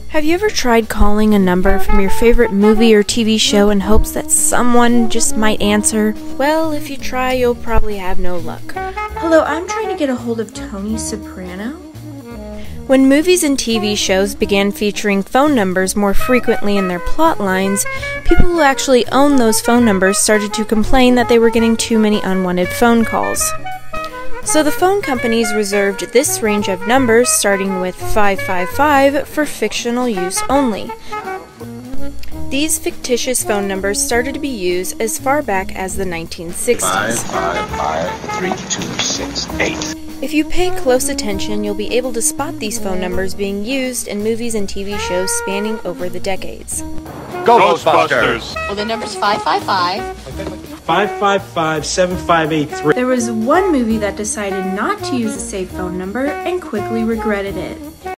Have you ever tried calling a number from your favorite movie or TV show in hopes that someone just might answer? Well, if you try, you'll probably have no luck. Hello, I'm trying to get a hold of Tony Soprano. When movies and TV shows began featuring phone numbers more frequently in their plot lines, people who actually owned those phone numbers started to complain that they were getting too many unwanted phone calls. So the phone companies reserved this range of numbers, starting with 555, for fictional use only. These fictitious phone numbers started to be used as far back as the 1960s. 5553268. If you pay close attention, you'll be able to spot these phone numbers being used in movies and TV shows spanning over the decades. Ghostbusters! Well, the number's 555. 555-7583. There was one movie that decided not to use a safe phone number and quickly regretted it.